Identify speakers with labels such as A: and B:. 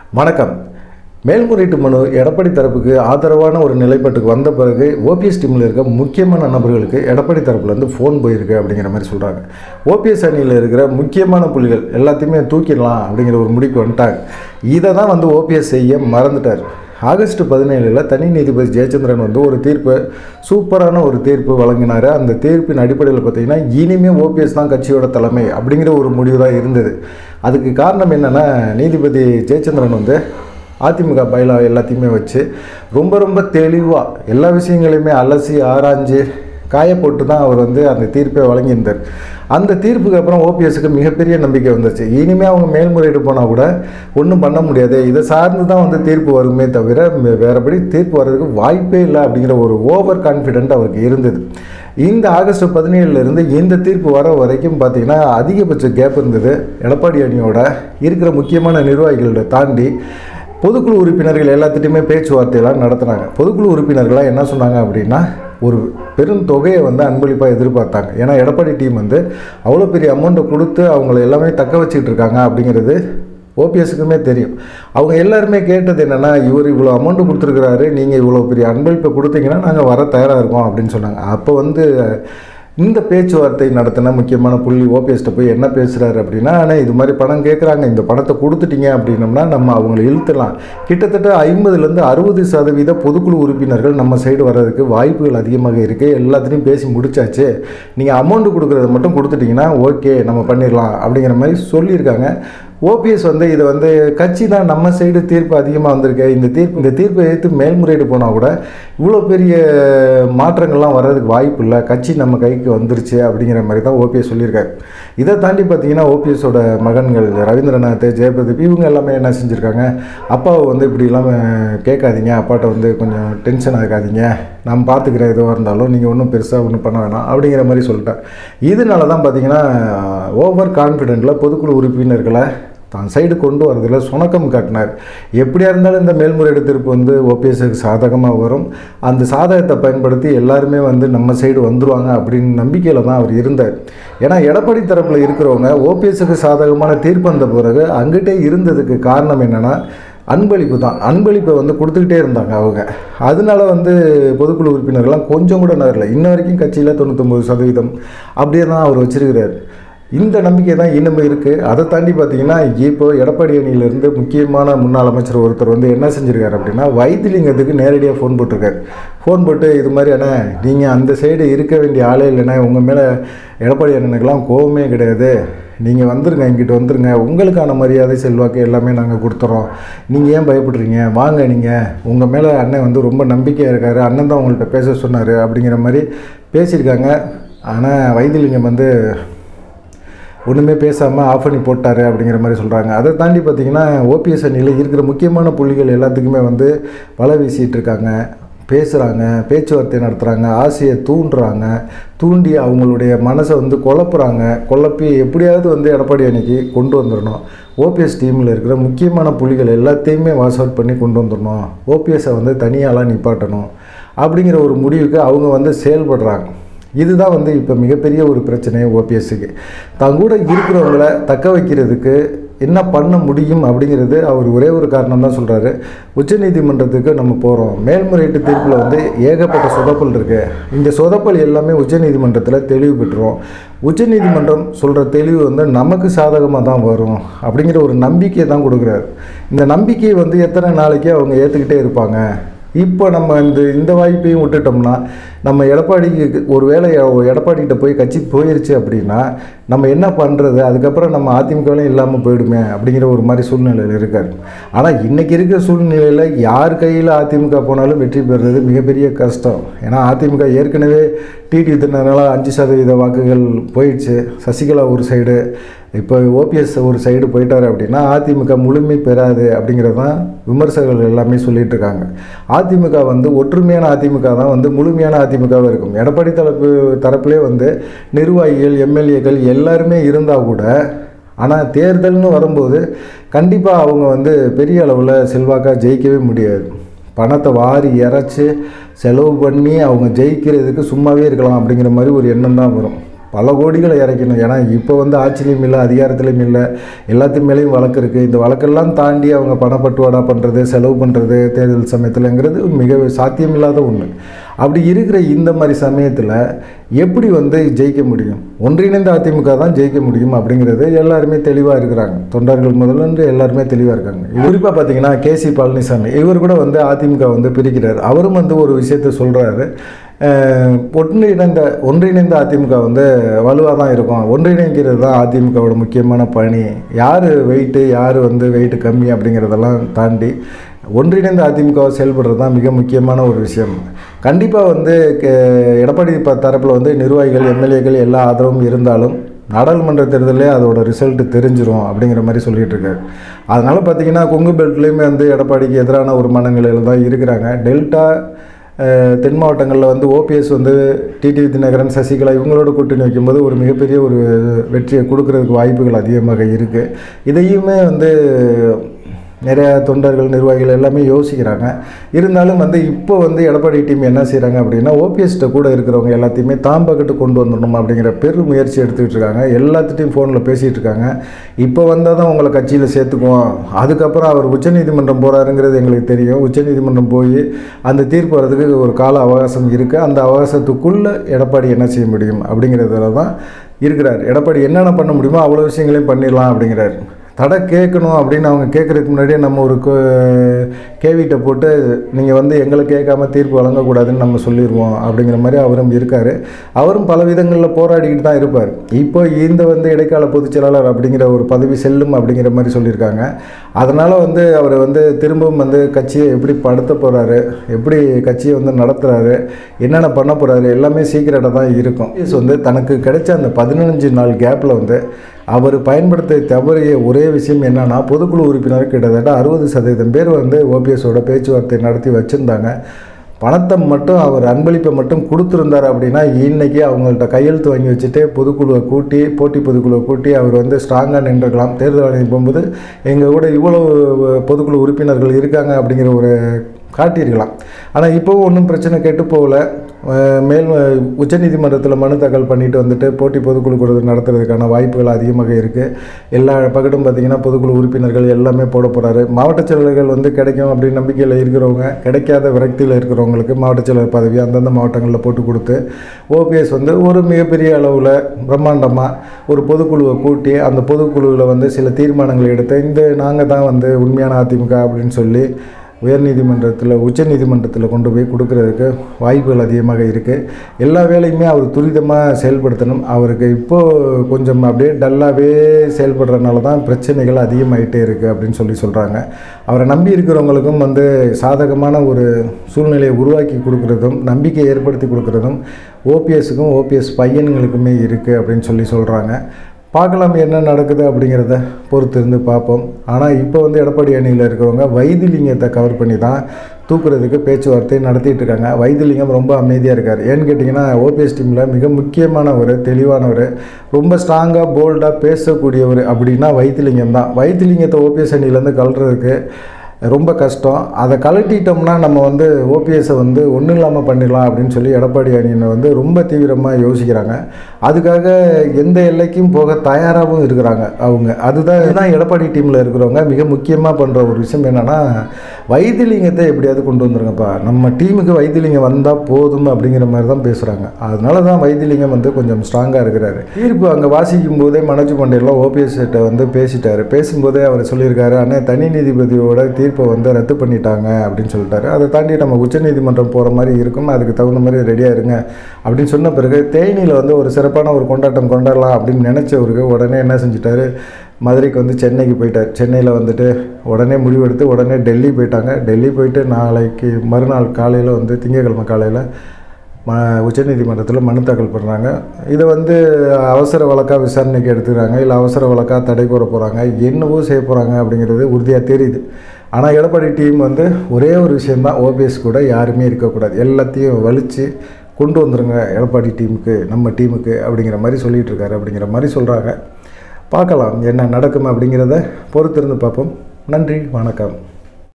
A: வணக்கம். மேல்முறையீட்டு மனு எடப்பாடி தரப்புக்கு ஆதரவான ஒரு நிலைப்பாட்டுக்கு வந்த பிறகு ஓபிஎஸ் டீமில் இருக்க முக்கியமான நபர்களுக்கு எடப்பாடி தரப்புலேருந்து ஃபோன் போயிருக்கு அப்படிங்கிற மாதிரி சொல்கிறாங்க. ஓபிஎஸ் அணியில் இருக்கிற முக்கியமான புள்ளிகள் எல்லாத்தையுமே தூக்கிடலாம் அப்படிங்கிற ஒரு முடிவுக்கு வந்துட்டாங்க. இதை தான் ஓபிஎஸ் செய்ய மறந்துட்டார். ஆகஸ்ட் 17 தனி நீதிபதி ஜெயச்சந்திரன் ஒரு தீர்ப்பு, சூப்பரான ஒரு தீர்ப்பு வழங்கினார். அந்த தீர்ப்பின் அடிப்படையில் பார்த்திங்கன்னா இனிமேல் ஓபிஎஸ் தான் கட்சியோட தலைமை அப்படிங்கிற ஒரு முடிவு தான் இருந்தது. அதுக்கு காரணம் என்னென்னா, நீதிபதி ஜெயச்சந்திரன் அதிமுக பைலா எல்லாத்தையுமே வச்சு ரொம்ப தெளிவாக எல்லா விஷயங்களையுமே அலசி ஆராய்ஞ்சு காய போட்டு தான் அவர் அந்த தீர்ப்பை வழங்கியிருந்தார். அந்த தீர்ப்புக்கு அப்புறம் ஓபிஎஸ்க்கு மிகப்பெரிய நம்பிக்கை வந்துச்சு. இனிமேல் அவங்க மேல்முறையீடு போனால் கூட ஒன்றும் பண்ண முடியாது, இதை சார்ந்து தான் தீர்ப்பு வருமே தவிர வேறுபடி தீர்ப்பு வர்றதுக்கு வாய்ப்பே இல்லை அப்படிங்கிற ஒரு ஓவர் கான்ஃபிடென்ட் அவருக்கு இருந்தது. இந்த ஆகஸ்ட் 17 இந்த தீர்ப்பு வர வரைக்கும் பார்த்திங்கன்னா அதிகபட்ச கேப் இருந்தது. எடப்பாடி அணியோட இருக்கிற முக்கியமான நிர்வாகிகளோட தாண்டி பொதுக்குழு உறுப்பினர்கள் எல்லாத்திட்டையுமே பேச்சுவார்த்தையெல்லாம் நடத்துனாங்க. பொதுக்குழு உறுப்பினர்களாக என்ன சொன்னாங்க அப்படின்னா, ஒரு பெரும் தொகையை அன்பளிப்பாக எதிர்பார்த்தாங்க. ஏன்னா எடப்பாடி டீம் அவ்வளோ பெரிய அமௌண்ட்டை கொடுத்து அவங்கள எல்லாமே தக்க வச்சுக்கிட்டு இருக்காங்க அப்படிங்கிறது ஓபிஎஸ்க்குமே தெரியும். அவங்க எல்லாருமே கேட்டது என்னென்னா, இவர் இவ்வளோ அமௌண்ட்டு கொடுத்துருக்குறாரு, நீங்கள் இவ்வளோ பெரிய அன்பளிப்பை கொடுத்தீங்கன்னா நாங்கள் வர தயாராக இருக்கோம் அப்படின்னு சொன்னாங்க. அப்போ இந்த பேச்சுவார்த்தை நடத்தின முக்கியமான புள்ளி ஓபிஎஸ்ட்டை போய் என்ன பேசுகிறாரு அப்படின்னா, ஆனால் இது மாதிரி பணம் கேட்குறாங்க, இந்த பணத்தை கொடுத்துட்டீங்க அப்படின்னோம்னா நம்ம அவங்களை இழுத்துடலாம். கிட்டத்தட்ட 50-60% பொதுக்குழு உறுப்பினர்கள் நம்ம சைடு வர்றதுக்கு வாய்ப்புகள் அதிகமாக இருக்குது. எல்லாத்துலேயும் பேசி முடிச்சாச்சு, நீங்கள் அமௌண்ட்டு கொடுக்குறத மட்டும் கொடுத்துட்டிங்கன்னா ஓகே நம்ம பண்ணிடலாம் அப்படிங்கிற மாதிரி சொல்லியிருக்காங்க. ஓபிஎஸ் இதை கட்சி தான் நம்ம சைடு தீர்ப்பு அதிகமாக வந்திருக்கு, இந்த தீர்ப்பை எடுத்து மேல்முறையீடு போனால் கூட இவ்வளோ பெரிய மாற்றங்கள்லாம் வர்றதுக்கு வாய்ப்பு இல்லை, கட்சி நம்ம கைக்கு வந்துருச்சு அப்படிங்கிற மாதிரி தான் ஓபிஎஸ் சொல்லியிருக்காரு. இதை தாண்டி பார்த்தீங்கன்னா ஓபிஎஸோட மகன்கள் ரவீந்திரநாத், ஜெயபிரதீப் இவங்க எல்லாமே என்ன செஞ்சுருக்காங்க, அப்பாவை இப்படி இல்லாமல் கேட்காதீங்க, அப்பாட்ட கொஞ்சம் டென்ஷன் ஆகாதீங்க, நான் பார்த்துக்கிறேன், எதுவாக இருந்தாலும் நீங்கள் ஒன்றும் பெருசாக ஒன்றும் பண்ண வேணாம் அப்படிங்கிற மாதிரி சொல்லிட்டேன். இதனால தான் பார்த்தீங்கன்னா ஓவர் கான்ஃபிடென்ட்டில் பொதுக்குழு உறுப்பினர்களை தான் சைடு கொண்டு வரதில் சுணக்கம் காட்டினார். எப்படியா இருந்தாலும் இந்த மேல்முறையீடு தீர்ப்பு ஓபிஎஸ்க்கு சாதகமாக வரும், அந்த சாதகத்தை பயன்படுத்தி எல்லாருமே நம்ம சைடு வந்துடுவாங்க அப்படின்னு நம்பிக்கையில் தான் அவர் இருந்தார். ஏன்னா எடப்பாடி தரப்பில் இருக்கிறவங்க ஓபிஎஸ்க்கு சாதகமான தீர்ப்பு வந்த பிறகு அங்கிட்டே இருந்ததுக்கு காரணம் என்னென்னா அன்பளிப்பு தான். அன்பளிப்பை கொடுத்துக்கிட்டே இருந்தாங்க அவங்க. அதனால பொதுக்குழு உறுப்பினர்கள்லாம் கொஞ்சம் கூட நகரல. இன்ன வரைக்கும் கட்சியில் 99% அப்படியே தான் அவர் வச்சிருக்கிறார். இந்த நம்பிக்கை தான் இன்னும் இருக்குது. அதை தாண்டி பார்த்தீங்கன்னா இப்போ எடப்பாடி அணியிலேருந்து முக்கியமான முன்னாள் அமைச்சர் ஒருத்தர் என்ன செஞ்சுருக்காரு அப்படின்னா, வைத்திலிங்கத்துக்கு நேரடியாக ஃபோன் போட்டிருக்காரு. ஃபோன் போட்டு இது மாதிரி அண்ணா, நீங்கள் அந்த சைடு இருக்க வேண்டிய ஆளே இல்லைண்ணா, உங்கள் மேலே எடப்பாடி அண்ணனுக்கெல்லாம் கோவமே கிடையாது, நீங்கள் வந்துருங்க, இங்கிட்டு வந்துருங்க, உங்களுக்கான மரியாதை செல்வாக்கு எல்லாமே நாங்கள் கொடுத்துறோம், நீங்கள் ஏன் பயப்படுறீங்க, வாங்க, நீங்கள் உங்கள் மேலே அண்ணன் ரொம்ப நம்பிக்கையாக இருக்கார், அண்ணன் தான் உங்கள்கிட்ட பேச சொன்னார் அப்படிங்கிற மாதிரி பேசியிருக்காங்க. ஆனால் வைத்திலிங்கம் ஒன்றுமே பேசாமல் ஆஃப் பண்ணி போட்டார் அப்படிங்கிற மாதிரி சொல்கிறாங்க. அதை தாண்டி பார்த்திங்கன்னா ஓபிஎஸ் அணியில் இருக்கிற முக்கியமான புள்ளிகள் எல்லாத்துக்குமே வலை வீசிகிட்டு இருக்காங்க, பேசுகிறாங்க, பேச்சுவார்த்தை நடத்துகிறாங்க, ஆசையை தூண்டி அவங்களுடைய மனசை குழப்பி எப்படியாவது எடப்பாடி அணிக்கு கொண்டு வந்துடணும், ஓபிஎஸ் டீமில் இருக்கிற முக்கியமான புள்ளிகள் எல்லாத்தையுமே வாஷ் அவுட் பண்ணி கொண்டு வந்துடணும், ஓபிஎஸ்ஸை தனியாலாம் நிப்பாட்டணும் அப்படிங்கிற ஒரு முடிவுக்கு அவங்க செயல்படுறாங்க. இதுதான் இப்போ மிகப்பெரிய ஒரு பிரச்சனை ஓபிஎஸ்க்கு. கூட இருக்கிறவங்கள தக்க வைக்கிறதுக்கு என்ன பண்ண முடியும் அப்படிங்கிறது அவர் ஒரே ஒரு காரணம் தான் சொல்கிறாரு. உச்சநீதிமன்றத்துக்கு நம்ம போகிறோம், மேல்முறையீட்டு தீர்ப்பில் ஏகப்பட்ட சொதப்பல் இருக்குது, இந்த சொதப்பல் எல்லாமே உச்சநீதிமன்றத்தில் தெளிவு பெற்றுரும், உச்சநீதிமன்றம் சொல்கிற தெளிவு நமக்கு சாதகமாக தான் வரும் அப்படிங்கிற ஒரு நம்பிக்கையை தான் கொடுக்குறாரு. இந்த நம்பிக்கையை எத்தனை நாளைக்கு அவங்க ஏற்றுக்கிட்டே இருப்பாங்க? இப்போ நம்ம இந்த வாய்ப்பையும் விட்டுட்டோம்னா, நம்ம எடப்பாடிக்கு ஒரு வேளை எடப்பாடிகிட்ட போய் கட்சி போயிடுச்சு அப்படின்னா நம்ம என்ன பண்ணுறது, அதுக்கப்புறம் நம்ம அதிமுகவிலையும் இல்லாமல் போயிடுமே அப்படிங்கிற ஒரு மாதிரி சூழ்நிலையில் இருக்கார். ஆனால் இன்றைக்கி இருக்கிற சூழ்நிலையில் யார் கையில் அதிமுக போனாலும் வெற்றி பெறுறது மிகப்பெரிய கஷ்டம். ஏன்னா அதிமுக ஏற்கனவே டிடி தினனால 5% வாக்குகள் போயிடுச்சு. சசிகலா ஒரு சைடு, இப்போ ஓபிஎஸ் ஒரு சைடு போயிட்டார் அப்படின்னா அதிமுக முழுமை பெறாது அப்படிங்கிறது தான் விமர்சகர்கள் எல்லாமே சொல்லிகிட்டு இருக்காங்க. அதிமுக ஒற்றுமையான அதிமுக தான் முழுமையான அதிமுகவாக இருக்கும். எடப்பாடி தரப்புலேயே நிர்வாகிகள், எம்எல்ஏக்கள் எல்லாருமே இருந்தால் கூட, ஆனால் தேர்தல்னு வரும்போது கண்டிப்பாக அவங்க பெரிய அளவில் செல்வாக்காக ஜெயிக்கவே முடியாது. பணத்தை வாரி இறைச்சி செலவு பண்ணி அவங்க ஜெயிக்கிறதுக்கு சும்மாவே இருக்கலாம் அப்படிங்கிற மாதிரி ஒரு எண்ணம் தான் வரும். பல கோடிகளை இறைக்கணும். ஏன்னா இப்போ வந்து ஆட்சியிலையும் இல்லை, அதிகாரத்திலையும் இல்லை, எல்லாத்து மேலேயும் வழக்கு இருக்குது. இந்த வழக்கெல்லாம் தாண்டி அவங்க பணப்பட்டுவாடா பண்ணுறது, செலவு பண்ணுறது தேர்தல் சமயத்தில்ங்கிறது மிக சாத்தியமில்லாத ஒன்று. அப்படி இருக்கிற இந்த மாதிரி சமயத்தில் எப்படி வந்து ஜெயிக்க முடியும்? ஒன்றிணைந்த அதிமுக தான் ஜெயிக்க முடியும் அப்படிங்கிறது எல்லாருமே தெளிவாக இருக்கிறாங்க. தொண்டர்கள் முதல்ல எல்லாருமே தெளிவாக இருக்காங்க. குறிப்பாக பார்த்தீங்கன்னா கேசி பழனிசாமி இவர் கூட வந்து அதிமுக வந்து பிரிக்கிறார். அவரும் வந்து ஒரு விஷயத்தை சொல்கிறாரு, ஒன்றிணைந்த அதிமுக வந்து வலுவாக தான் இருக்கும், ஒன்றிணைக்கிறது தான் அதிமுகவோட முக்கியமான பணி, யார் வெயிட்டு யார் வந்து வெயிட்டு கம்மி அப்படிங்கிறதெல்லாம் தாண்டி ஒன்றிணைந்த அதிமுகவை செயல்படுறது தான் மிக முக்கியமான ஒரு விஷயம். கண்டிப்பாக வந்து எடப்பாடி தரப்பில் வந்து நிர்வாகிகள், எம்எல்ஏக்கள் எல்லா ஆதரவும் இருந்தாலும் நாடாளுமன்ற தேர்தலே அதோட ரிசல்ட்டு தெரிஞ்சிடும் அப்படிங்கிற மாதிரி சொல்லிகிட்டு இருக்காரு. அதனால் பார்த்திங்கன்னா கொங்கு பெல்ட்லேயுமே வந்து எடப்பாடிக்கு எதிரான ஒரு மனநிலையில் தான் இருக்கிறாங்க. டெல்டா தென் மாவட்டங்களில் வந்து ஓபிஎஸ் வந்து டிடிவி தினகரன், சசிகலா இவங்களோட கூட்டணி வைக்கும்போது ஒரு மிகப்பெரிய ஒரு வெற்றியை கொடுக்கறதுக்கு வாய்ப்புகள் அதிகமாக இருக்குது. இதையுமே வந்து நிறையா தொண்டர்கள், நிர்வாகிகள் எல்லாமே யோசிக்கிறாங்க. இருந்தாலும் வந்து இப்போ வந்து எடப்பாடி டீம் என்ன செய்கிறாங்க அப்படின்னா, ஓபிஎஸ்கிட்ட கூட இருக்கிறவங்க எல்லாத்தையுமே தாம்பக்கிட்டு கொண்டு வந்துடணும் அப்படிங்கிற பெரும் முயற்சி எடுத்துக்கிட்டு இருக்காங்க. எல்லாத்துட்டையும் ஃபோனில் பேசிகிட்டு இருக்காங்க. இப்போ வந்தால் தான் உங்களை கட்சியில் சேர்த்துக்குவோம், அதுக்கப்புறம் அவர் உச்சநீதிமன்றம் போகிறாருங்கிறது எங்களுக்கு தெரியும், உச்சநீதிமன்றம் போய் அந்த தீர்ப்பு வரதுக்கு ஒரு கால அவகாசம் இருக்குது, அந்த அவகாசத்துக்குள்ளே எடப்பாடி என்ன செய்ய முடியும் அப்படிங்கிறதுல தான் இருக்கிறார். எடப்பாடி என்னென்ன பண்ண முடியுமோ அவ்வளோ விஷயங்களையும் பண்ணிடலாம் அப்படிங்கிறார். தடை கேட்கணும் அப்படின்னு அவங்க கேட்குறதுக்கு முன்னாடியே நம்ம ஒரு கேவிட்டை போட்டு நீங்கள் வந்து எங்களை கேட்காம தீர்ப்பு வழங்கக்கூடாதுன்னு நம்ம சொல்லிடுவோம் அப்படிங்கிற மாதிரி அவரும் இருக்கார். அவரும் பல விதங்களில் போராடிக்கிட்டு தான் இருப்பார். இப்போ இந்த வந்து இடைக்கால பொதுச் செயலாளர் அப்படிங்கிற ஒரு பதவி செல்லும் அப்படிங்கிற மாதிரி சொல்லியிருக்காங்க. அதனால் வந்து அவர் வந்து திரும்பவும் வந்து கட்சியை எப்படி படுத்த போகிறாரு, எப்படி கட்சியை வந்து நடத்துகிறாரு, என்னென்ன பண்ண போகிறாரு எல்லாமே சீக்கிரட்டாக தான் இருக்கும். வந்து தனக்கு கிடைச்ச அந்த 15 நாள் கேப்பில் வந்து அவர் பயன்படுத்த தவறிய ஒரே விஷயம் என்னன்னா, பொதுக்குழு உறுப்பினர் கிட்டத்தட்ட 60% பேர் வந்து ஓபிஎஸோட பேச்சுவார்த்தை நடத்தி வச்சுருந்தாங்க. பணத்தை மட்டும் அவர் அன்பளிப்பை மட்டும் கொடுத்துருந்தார் அப்படின்னா இன்றைக்கி அவங்கள்ட்ட கையெழுத்து வாங்கி வச்சுட்டு பொதுக்குழுவை கூட்டி, போட்டி பொதுக்குழுவை கூட்டி அவர் வந்து ஸ்ட்ராங்காக நின்றுக்கலாம். தேர்தல் ஆணையம் போகும்போது எங்கள் கூட இவ்வளோ பொதுக்குழு உறுப்பினர்கள் இருக்காங்க அப்படிங்கிற ஒரு காட்டியிருக்கலாம். ஆனால் இப்போவும் ஒன்றும் பிரச்சனை கெட்டு போகல. உச்சநீதிமன்றத்தில் மனு தாக்கல் பண்ணிட்டு வந்துட்டு போட்டி பொதுக்குழு நடத்துறதுக்கான வாய்ப்புகள் அதிகமாக இருக்குது. எல்லா பக்கட்டும் பார்த்திங்கன்னா பொதுக்குழு உறுப்பினர்கள் எல்லாமே போட போகிறாரு. மாவட்ட செயலர்கள் வந்து கிடைக்கும் அப்படின்னு நம்பிக்கையில் இருக்கிறவங்க, கிடைக்காத விரக்தியில் இருக்கிறவங்களுக்கு மாவட்ட செயலர் பதவி அந்தந்த மாவட்டங்களில் போட்டு கொடுத்து ஓபிஎஸ் வந்து ஒரு மிகப்பெரிய அளவில் பிரம்மாண்டமாக ஒரு பொதுக்குழுவை கூட்டி அந்த பொதுக்குழுவில் வந்து சில தீர்மானங்களை எடுத்து நாங்கள் தான் வந்து உண்மையான அதிமுக அப்படின்னு சொல்லி உச்சநீதிமன்றத்தில் கொண்டு போய் கொடுக்கறதுக்கு வாய்ப்புகள் அதிகமாக இருக்குது. எல்லா வேலையுமே அவர் துரிதமாக செயல்படுத்தணும். அவருக்கு இப்போது கொஞ்சம் அப்படியே டல்லாகவே செயல்படுறதுனால தான் பிரச்சனைகள் அதிகமாகிட்டே இருக்குது அப்படின்னு சொல்கிறாங்க. அவரை நம்பி இருக்கிறவங்களுக்கும் வந்து சாதகமான ஒரு சூழ்நிலையை உருவாக்கி கொடுக்குறதும், நம்பிக்கை ஏற்படுத்தி கொடுக்குறதும் ஓபிஎஸ்ஸுக்கும் ஓபிஎஸ் பையன்களுக்குமே இருக்குது அப்படின்னு சொல்கிறாங்க. பார்க்கலாம் என்ன நடக்குது அப்படிங்கிறத பொறுத்து இருந்து பார்ப்போம். ஆனால் இப்போ வந்து எடப்பாடி அணியில் இருக்கிறவங்க வைத்திலிங்கத்தை கவர் பண்ணி தான் தூக்குறதுக்கு பேச்சுவார்த்தை நடத்திட்டு இருக்காங்க. வைத்திலிங்கம் ரொம்ப அமைதியாக இருக்கார். ஏன்னு கேட்டிங்கன்னா ஓபிஎஸ் டீமில் மிக முக்கியமானவர், தெளிவானவர், ரொம்ப ஸ்ட்ராங்காக போல்டாக பேசக்கூடியவர் அப்படின்னா வைத்திலிங்கம் தான். வைத்திலிங்கத்தை ஓபிஎஸ் அணியிலேருந்து கலட்டுறதுக்கு ரொம்ப கஷ்டம். அதை கலட்டிட்டோம்னா நம்ம வந்து ஓபிஎஸை வந்து ஒன்றும் இல்லாமல் பண்ணிடலாம் அப்படின்னு சொல்லி எடப்பாடி அணியினை வந்து ரொம்ப தீவிரமாக யோசிக்கிறாங்க. அதுக்காக எந்த எல்லைக்கும் போக தயாராகவும் இருக்கிறாங்க அவங்க. அதுதான் எடப்பாடி டீமில் இருக்கிறவங்க மிக முக்கியமாக பண்ணுற ஒரு விஷயம் என்னென்னா, வைத்திலிங்கத்தை எப்படியாவது கொண்டு வந்துருங்கப்பா, நம்ம டீமுக்கு வைத்திலிங்கம் வந்தால் போதும் அப்படிங்கிற மாதிரி தான் பேசுகிறாங்க. அதனால தான் வைத்திலிங்கம் வந்து கொஞ்சம் ஸ்ட்ராங்காக இருக்கிறாரு. தீர்ப்பு அங்கே வாசிக்கும் போதே மனோஜ் பாண்டியெல்லாம் ஓபிஎஸ் கிட்ட வந்து பேசிட்டார். பேசும்போதே அவர் சொல்லியிருக்காரு, அண்ணே தனி நீதிபதியோட இப்போ வந்து ரத்து பண்ணிட்டாங்க அப்படின்னு சொல்லிட்டாரு. அதை தாண்டி நம்ம உச்சநீதிமன்றம் போகிற மாதிரி இருக்கும், அதுக்கு தகுந்த மாதிரி ரெடியாக இருங்க அப்படின்னு சொன்ன பிறகு தேனியில் வந்து ஒரு சிறப்பான ஒரு கொண்டாட்டம் கொண்டாடலாம் அப்படின்னு நினச்சவருக்கு உடனே என்ன செஞ்சிட்டாரு, மதுரைக்கு வந்து சென்னைக்கு போயிட்டார். சென்னையில் வந்துட்டு உடனே முடிவெடுத்து உடனே டெல்லி போயிட்டாங்க. டெல்லி போயிட்டு நாளைக்கு மறுநாள் காலையில் வந்து திங்கட்கிழமை காலையில் உச்சநீதிமன்றத்தில் மனு தாக்கல் பண்ணுறாங்க. இதை வந்து அவசர வழக்காக விசாரணைக்கு எடுத்துக்கிறாங்க, இல்லை அவசர வழக்காக தடை கோர போகிறாங்க, என்னவோ செய்ய போகிறாங்க அப்படிங்கிறது உறுதியாக தெரியுது. ஆனால் எடப்பாடி டீம் வந்து ஒரே ஒரு விஷயந்தான், ஓபிஎஸ் கூட யாருமே இருக்கக்கூடாது, எல்லாத்தையும் வலித்து கொண்டு வந்துடுங்க எடப்பாடி டீமுக்கு, நம்ம டீமுக்கு அப்படிங்கிற மாதிரி சொல்லிகிட்டு இருக்காரு அப்படிங்கிற மாதிரி சொல்கிறாங்க. பார்க்கலாம் என்ன நடக்கும் அப்படிங்கிறத பொறுத்திருந்து பார்ப்போம். நன்றி, வணக்கம்.